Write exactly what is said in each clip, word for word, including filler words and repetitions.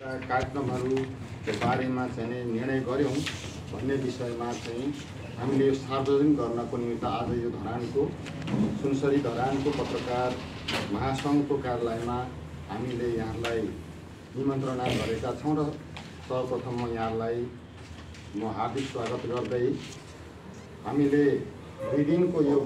कार्यक्रमहरूको बारेमा चाहिँ निर्णय गर्यौँ भन्ने विषयमा चाहिँ हामीले यो सार्वजनिक गर्नको निमित्त आज यो धरानको सुनसरी धरानको पत्रकार महासङ्घको कार्यालयमा हामीले यहाँलाई निमन्त्रणा गरेका छौँ र सर्वप्रथम म यहाँलाई म हार्दिक स्वागत गर्दै हामीले दुई दिनको यो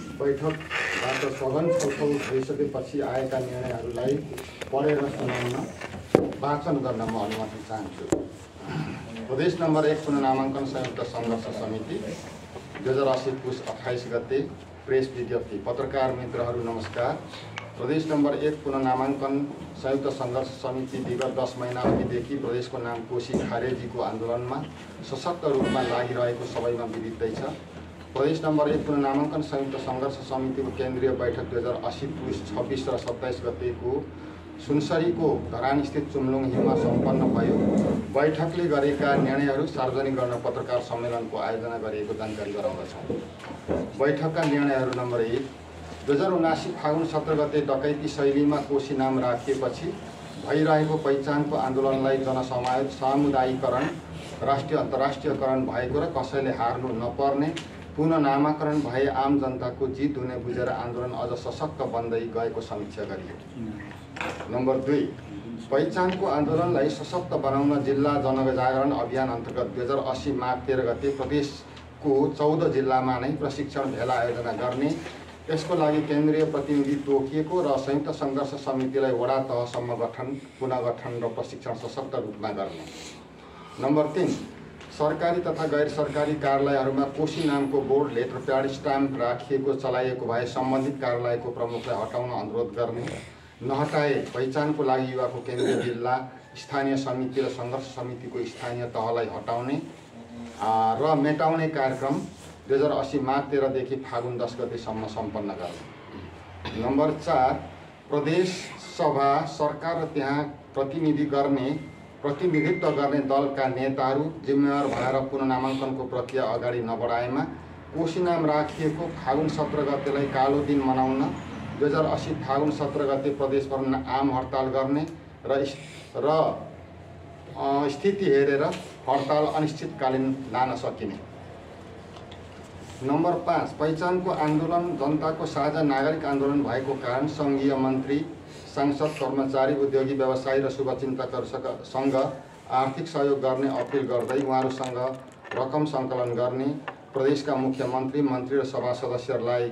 बैठकबाट सघन छलफल भइसकेपछि आएका निर्णयहरूलाई पढेर सुनाउन वाचन गर्न म अनुमति चाहन्छु। प्रदेश नम्बर एक पुनः नामाङ्कन संयुक्त सङ्घर्ष समिति दुई हजार अस्सी पुस अट्ठाइस गते प्रेस विज्ञप्ति। पत्रकार मित्रहरू नमस्कार। प्रदेश नम्बर एक पुनः नामाङ्कन संयुक्त सङ्घर्ष समिति विगत दस महिना अघिदेखि प्रदेशको नाम कोशी खारेजीको आन्दोलनमा सशक्त रूपमा लागिरहेको सबैमा विदितै छ। प्रदेश नम्बर एक पुनः नामाङ्कन संयुक्त सङ्घर्ष समितिको केन्द्रीय बैठक दुई हजार अस्सी पुस छब्बिस र सत्ताइस गतेको सुनसरीको धरानस्थित चुम्लुङ हिलमा सम्पन्न भयो। बैठकले गरेका निर्णयहरू सार्वजनिक गर्न पत्रकार सम्मेलनको आयोजना गरिएको जानकारी गराउँदछौँ। बैठकका निर्णयहरू नम्बर एक, दुई हजार उनासी फागुन सत्र गते डकैती शैलीमा कोशी नाम राखिएपछि भइरहेको पहिचानको आन्दोलनलाई जनसमावेश सामुदायिकरण राष्ट्रिय अन्तर्राष्ट्रियकरण भएको र कसैले हार्नु नपर्ने पुनः नामाकरण भए आम जनताको जित हुने बुझेर आन्दोलन अझ सशक्त बन्दै गएको समीक्षा गरियो। नम्बर दुई, पहिचानको आन्दोलनलाई सशक्त बनाउन जिल्ला जनजागरण अभियान अन्तर्गत दुई हजार अस्सी माघ तेह्र गते प्रदेशको चौध जिल्लामा नै प्रशिक्षण भेला आयोजना गर्ने, यसको लागि केन्द्रीय प्रतिनिधि तोकिएको र संयुक्त सङ्घर्ष समितिलाई वडा तहसम्म गठन पुनर्गठन र प्रशिक्षण सशक्त रूपमा गर्ने। नम्बर तीन, सरकारी तथा गैर सरकारी कार्यालयहरूमा कोशी नामको बोर्ड लेटर प्याड स्ट्याम्प राखिएको चलाइएको भए सम्बन्धित कार्यालयको प्रमुखलाई हटाउन अनुरोध गर्ने, नहटाए पहिचानको लागि युवाको केन्द्रीय जिल्ला स्थानीय समिति र सङ्घर्ष समितिको स्थानीय तहलाई हटाउने र मेटाउने कार्यक्रम दुई हजार अस्सी माघ तेह्रदेखि फागुन दस गतेसम्म सम्पन्न गर्ने। नम्बर चार, प्रदेश सभा सरकार र त्यहाँ प्रतिनिधि गर्ने प्रतिनिधित्व गर्ने दलका नेताहरू जिम्मेवार भएर पुनः नामाङ्कनको प्रक्रिया अगाडि नबढाएमा कोशी नाम राखिएको फागुन सत्र गतेलाई कालो दिन मनाउन दुई हजार अस्सी फागुन सत्र गते प्रदेशभर आम हडताल गर्ने र र स्थिति हेरेर हडताल अनिश्चितकालीन लान सकिने। नम्बर पाँच, पहिचानको आन्दोलन जनताको साझा नागरिक आन्दोलन भएको कारण सङ्घीय मन्त्री सांसद कर्मचारी उद्योगी व्यवसायी र शुभचिन्तकहरूसँग आर्थिक सहयोग गर्ने अपिल गर्दै उहाँहरूसँग रकम सङ्कलन गर्ने, प्रदेशका मुख्यमन्त्री मन्त्री र सभा सदस्यहरूलाई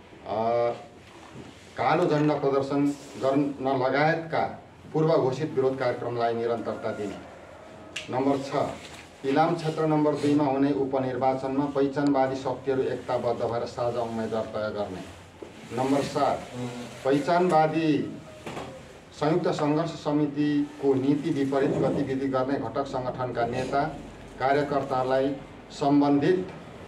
कालो झण्डा प्रदर्शन गर्न लगायतका पूर्व घोषित विरोध कार्यक्रमलाई निरन्तरता दिने। नम्बर छ, इलाम क्षेत्र नम्बर दुईमा हुने उपनिर्वाचनमा पहिचानवादी शक्तिहरू एकताबद्ध भएर साझा उम्मेदवार तय गर्ने। नम्बर सात, पहिचानवादी संयुक्त सङ्घर्ष समितिको नीति विपरीत गतिविधि गर्ने घटक सङ्गठनका नेता कार्यकर्तालाई सम्बन्धित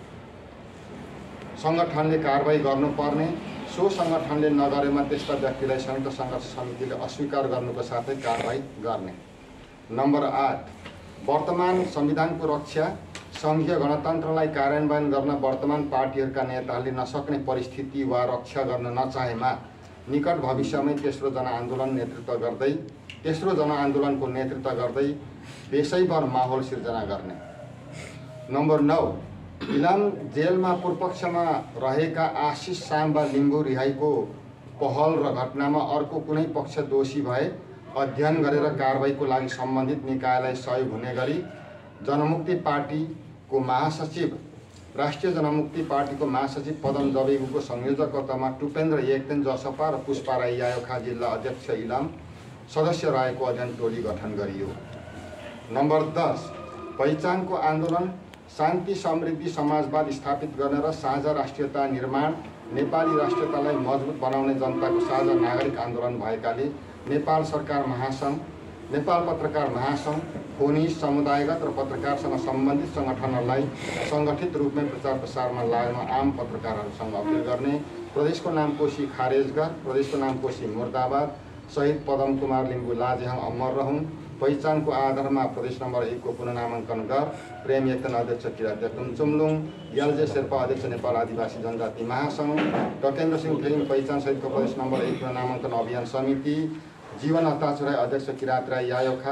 सङ्गठनले कारबाही गर्नुपर्ने, सो सङ्गठनले नगरेमा त्यस्ता व्यक्तिलाई संयुक्त सङ्घर्ष समितिले अस्वीकार गर्नुको साथै कारबाही गर्ने। नम्बर आठ, वर्तमान संविधानको रक्षा सङ्घीय गणतन्त्रलाई कार्यान्वयन गर्न वर्तमान पार्टीहरूका नेताहरूले नसक्ने परिस्थिति वा रक्षा गर्न नचाहेमा निकट भविष्यमै तेस्रो जनआन्दोलन नेतृत्व गर्दै तेस्रो जनआन्दोलनको नेतृत्व गर्दै देशैभर माहौल सिर्जना गर्ने। नम्बर नौ, इलाम जेलमा पूर्वपक्षमा रहेका आशिष साम्बा लिम्बू रिहाईको पहल र घटनामा अर्को कुनै पक्ष दोषी भए अध्ययन गरेर कारबाहीको लागि सम्बन्धित निकायलाई सहयोग हुने गरी जनमुक्ति पार्टीको महासचिव राष्ट्रिय जनमुक्ति पार्टीको महासचिव पदम जबेगुको संयोजकत्वमा टुपेन्द्र येक्तेन जसपा र पुष्पा राई यायोखा जिल्ला अध्यक्ष इलाम सदस्य रहेको अध्ययन टोली गठन गरियो। नम्बर दस, पहिचानको आन्दोलन शान्ति समृद्धि समाजवाद स्थापित गर्न र साझा राष्ट्रियता निर्माण नेपाली राष्ट्रियतालाई मजबुत बनाउने जनताको साझा नागरिक आन्दोलन भएकाले नेपाल सरकार महासङ्घ, नेपाल पत्रकार महासङ्घ, फोनी समुदायगत र पत्रकारसँग सम्बन्धित सङ्गठनहरूलाई सङ्गठित रूपमै प्रचार प्रसारमा लाग्न आम पत्रकारहरूसँग अपिल गर्ने, प्रदेशको नाम कोशी खारेज गर, प्रदेशको नाम कोशी मुर्दाबाद, शहीद पदम कुमार लिम्बू लाजेहाङ अमर रहून्, पहिचानको आधारमा प्रदेश नम्बर एक को पुनः नामाङ्कन गर, प्रेम येक्तेन अध्यक्ष किरात तेक्तुम चुम्लुङ, एलजे शेर्पा अध्यक्ष नेपाल आदिवासी जनजाति महासङ्घ, टकेन्द्र सिंह थेलिङ पहिचान सहितको प्रदेश नम्बर एक पुनः नामाङ्कन अभियान समिति, जीवन हताचुराई अध्यक्ष किरात राई यायोखा,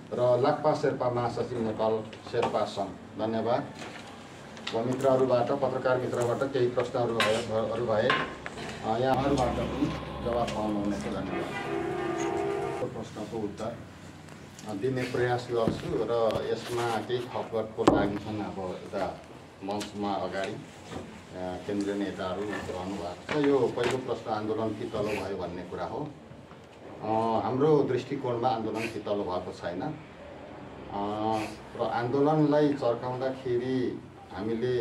र लाक्पा शेर्पा महासचिव नेपाल शेर्पा सङ्घ। धन्यवाद। मित्रहरूबाट पत्रकार मित्रबाट केही प्रश्नहरू भए भए यहाँहरूबाट पनि जवाफ पाउनुहुनेछ। धन्यवाद। प्रश्नको उत्तर दिने प्रयास गर्छु र यसमा केही थपको लागि छन्। अब यता मञ्चमा अगाडि केन्द्रीय नेताहरू रहनु भएको छ। यो पहिलो प्रश्न आन्दोलन फितलो भयो भन्ने कुरा हो। हाम्रो दृष्टिकोणमा आन्दोलन फितलो भएको छैन र आन्दोलनलाई चर्काउँदाखेरि हामीले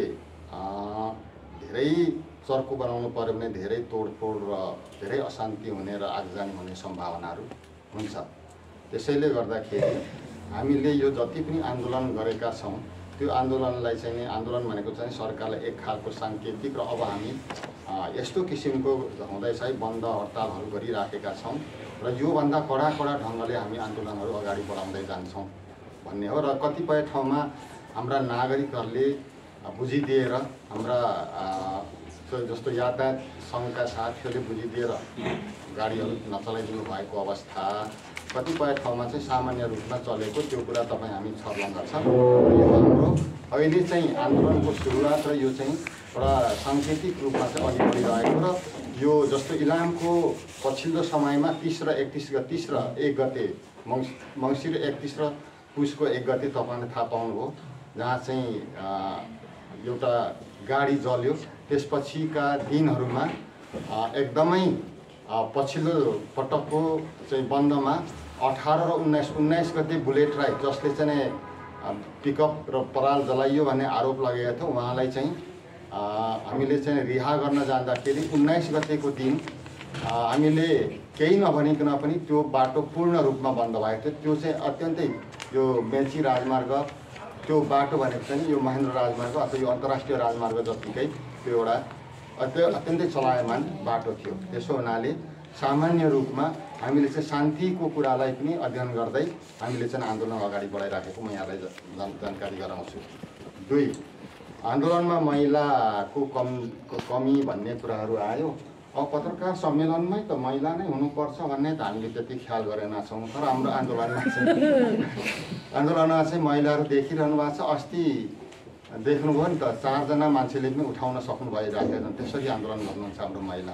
धेरै चर्को बनाउनु पर्यो भने धेरै तोडफोड र धेरै अशान्ति हुने र आगजनी हुने सम्भावनाहरू हुन्छ। त्यसैले गर्दाखेरि हामीले यो जति पनि आन्दोलन गरेका छौँ त्यो आन्दोलनलाई चाहिँ नि आन्दोलन भनेको चाहिँ सरकारलाई एक खालको साङ्केतिक र अब हामी यस्तो किसिमको हुँदैछ है बन्द हडतालहरू गरिराखेका छौँ र योभन्दा कडा कडा ढङ्गले हामी आन्दोलनहरू अगाडि बढाउँदै जान्छौँ भन्ने हो। र कतिपय ठाउँमा हाम्रा नागरिकहरूले बुझिदिएर हाम्रा जस्तो यातायात सङ्घका साथीहरूले बुझिदिएर गाडीहरू नचलाइदिनु भएको अवस्था, कतिपय ठाउँमा चाहिँ सामान्य रूपमा चलेको त्यो कुरा तपाईँ हामी छर्लङ्ग छ। यो हाम्रो अहिले चाहिँ आन्दोलनको सुरुवात र यो चाहिँ एउटा साङ्केतिक रूपमा चाहिँ अघि बढिरहेको र यो जस्तो इलामको पछिल्लो समयमा तिस र एकतिस ग तिस र एक गते मङ्स मङ्सिर एकतिस र पुसको एक गते तपाईँले थाहा पाउनुभयो जहाँ चाहिँ एउटा गाडी जल्यो। त्यसपछिका दिनहरूमा एकदमै पछिल्लो पटकको चाहिँ बन्दमा अठार र उन्नाइस उन्नाइस गते बुलेट राई जसले चाहिँ पिकअप र पराल जलाइयो भन्ने आरोप लागेको थियो उहाँलाई चाहिँ हामीले चाहिँ रिहा गर्न जाँदाखेरि उन्नाइस गतेको दिन हामीले केही नभनिकन पनि त्यो बाटो पूर्ण रूपमा बन्द भएको थियो। त्यो चाहिँ अत्यन्तै यो मेची राजमार्ग त्यो बाटो भनेको चाहिँ यो महेन्द्र राजमार्ग अथवा यो अन्तर्राष्ट्रिय राजमार्ग जतिकै त्यो एउटा अत्य अत्यन्तै चलायमान बाटो थियो। त्यसो हुनाले सामान्य रूपमा हामीले चाहिँ शान्तिको कुरालाई पनि अध्ययन गर्दै हामीले चाहिँ आन्दोलन अगाडि बढाइराखेको म यहाँलाई जानकारी गराउँछु। दुई, आन्दोलनमा महिलाको कम कमी भन्ने कुराहरू आयो। अब पत्रकार सम्मेलनमै त महिला नै हुनुपर्छ भन्ने त हामीले त्यति ख्याल गरेका छौँ। तर हाम्रो आन्दोलनमा चाहिँ आन्दोलनमा चाहिँ महिलाहरू देखिरहनु भएको छ। अस्ति देख्नुभयो नि त चारजना मान्छेले पनि उठाउन सक्नु भइरहेको छन्। त्यसरी आन्दोलन गर्नुहुन्छ हाम्रो महिला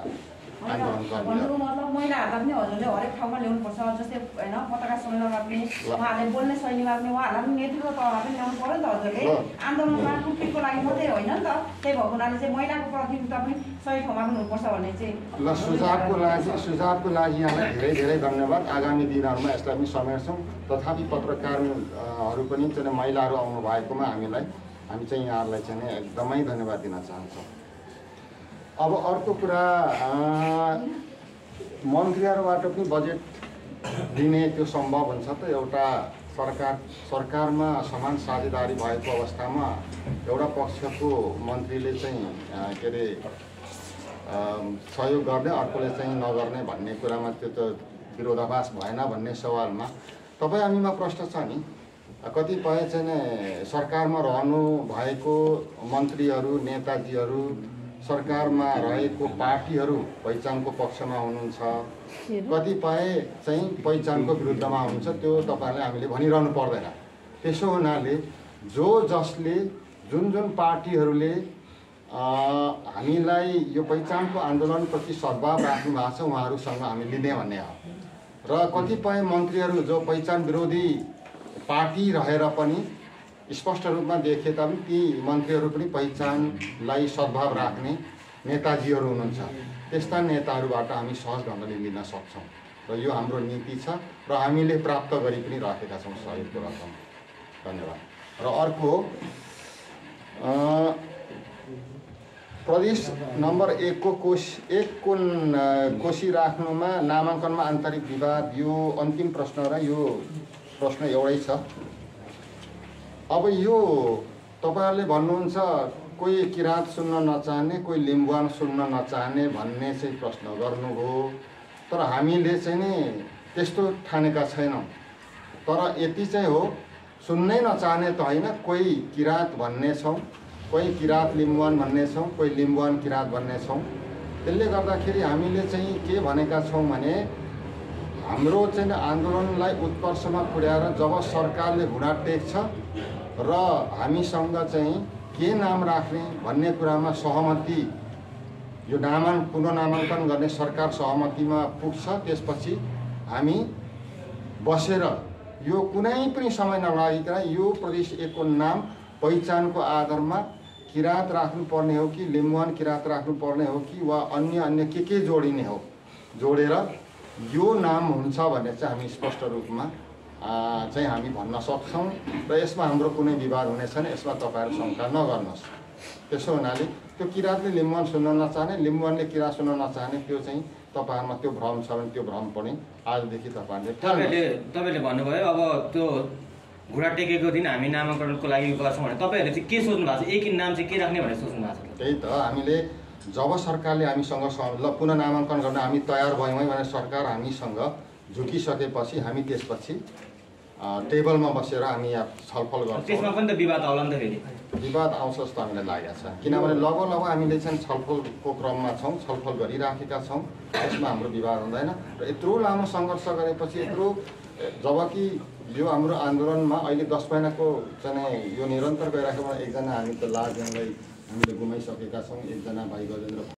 भन्नु मतलब महिलाहरूलाई पनि हजुरले हरेक ठाउँमा ल्याउनुपर्छ। जस्तै होइन पत्रकार सम्मेलनमा पनि उहाँहरूले बोल्ने शैलीमा पनि उहाँहरूलाई पनि नेतृत्व तहमा पनि ल्याउनु पऱ्यो नि त हजुरले। आन्दोलनमा टुक्टिको लागि मात्रै होइन नि त। त्यही भएको हुनाले चाहिँ महिलाको प्रतिनिधित्व पनि सही ठाउँमा पनि हुनुपर्छ भन्ने चाहिँ ल सुझावको लागि सुझावको लागि यहाँलाई धेरै धेरै धन्यवाद। आगामी दिनहरूमा यसलाई पनि समेट्छौँ। तथापि पत्रकारहरू पनि चाहिँ महिलाहरू आउनु भएकोमा हामीलाई हामी चाहिँ यहाँहरूलाई चाहिँ एकदमै धन्यवाद दिन चाहन्छौँ। अब अर्को कुरा मन्त्रीहरूबाट पनि बजेट दिने त्यो सम्भव हुन्छ त। एउटा सरकार सरकारमा समान साझेदारी भएको अवस्थामा एउटा पक्षको मन्त्रीले चाहिँ के अरे सहयोग गर्ने अर्कोले चाहिँ नगर्ने भन्ने कुरामा त्यो त विरोधाभास भएन भन्ने सवालमा तपाईँ हामीमा प्रश्न छ नि। कतिपय चाहिँ सरकारमा रहनु भएको मन्त्रीहरू नेताजीहरू सरकारमा रहेको पार्टीहरू पहिचानको पक्षमा हुनुहुन्छ, कतिपय चाहिँ पहिचानको विरुद्धमा हुनुहुन्छ। त्यो तपाईँहरूले हामीले भनिरहनु पर्दैन। त्यसो हुनाले जो जसले जुन जुन पार्टीहरूले हामीलाई यो पहिचानको आन्दोलनप्रति सद्भाव राख्नु भएको छ उहाँहरूसँग हामी लिने भन्ने हो। र कतिपय मन्त्रीहरू जो पहिचान विरोधी पार्टी रहेर पनि स्पष्ट रूपमा देखे तापनि ती मन्त्रीहरू पनि पहिचानलाई सद्भाव राख्ने नेताजीहरू हुनुहुन्छ। त्यस्ता नेताहरूबाट हामी सहज ढङ्गले लिन सक्छौँ र यो हाम्रो नीति छ र हामीले प्राप्त गरी पनि राखेका छौँ सहयोगको रकम। धन्यवाद। र अर्को प्रदेश नम्बर एकको कोश एकको कोशी राख्नुमा नामाङ्कनमा आन्तरिक विवाद यो अन्तिम प्रश्न र यो प्रश्न एउटै छ। अब यो तपाईँहरूले भन्नुहुन्छ कोही किराँत सुन्न नचाहने कोही लिम्बुवान सुन्न नचाहने भन्ने चाहिँ प्रश्न गर्नुभयो। तर हामीले चाहिँ नि त्यस्तो ठानेका छैनौँ। तर यति चाहिँ हो सुन्नै नचाहने त होइन, कोही किराँत भन्ने छौँ, कोही किराँत लिम्बुवान भन्ने छौँ, कोही लिम्बुवान किराँत भन्ने छौँ। त्यसले गर्दाखेरि हामीले चाहिँ के भनेका छौँ भने हाम्रो चाहिँ आन्दोलनलाई उत्कर्षमा पुर्याएर जब सरकारले घुँडा टेक्छ र हामीसँग चाहिँ के नाम राख्ने भन्ने कुरामा सहमति, यो नामाङ्कन पुनर्नामाङ्कन गर्ने सरकार सहमतिमा पुग्छ, त्यसपछि हामी बसेर यो कुनै पनि समय नलागिकन यो प्रदेश एकको नाम पहिचानको आधारमा किराँत राख्नुपर्ने हो कि लिम्बुवान किराँत राख्नुपर्ने हो कि वा अन्य अन्य के के जोडिने हो, जोडेर यो नाम हुन्छ भन्ने चाहिँ हामी स्पष्ट रूपमा चाहिँ हामी भन्न सक्छौँ र यसमा हाम्रो कुनै विवाद हुने छैन। यसमा तपाईँहरू शङ्का नगर्नुहोस्। त्यसो हुनाले त्यो किराँतले लिम्बुवान सुन्न नचाहने, लिम्बुवानले किराँत सुन्न नचाहने त्यो चाहिँ तपाईँहरूमा त्यो भ्रम छ भने त्यो भ्रम पनि आजदेखि तपाईँहरूले तपाईँले तपाईँले भन्नुभयो अब त्यो घुँडा टेकेको दिन हामी नामाङ्कनको लागि गर्छौँ भने तपाईँहरूले चाहिँ के सोच्नु भएको छ? एक नाम चाहिँ के राख्ने भनेर सोच्नु भएको छ? त्यही त हामीले जब सरकारले हामीसँग ल पुनः नामाङ्कन गर्न हामी तयार भयौँ है भने सरकार हामीसँग झुकिसकेपछि हामी त्यसपछि टेबलमा बसेर हामी यहाँ छलफल गर्छौँ। त्यसमा पनि त विवाद आउला नि त फेरि? विवाद आउँछ जस्तो हामीलाई लागेको छ, किनभने लगभग लगभग हामीले चाहिँ छलफलको क्रममा छौँ, छलफल गरिराखेका छौँ। यसमा हाम्रो विवाद हुँदैन र यत्रो लामो सङ्घर्ष गरेपछि यत्रो, जबकि यो हाम्रो आन्दोलनमा अहिले दस महिनाको चाहिँ यो निरन्तर गइराखेको एकजना हामी त लाजलाई हामीले गुमाइसकेका छौँ। एकजना भाइ गजेन्द्र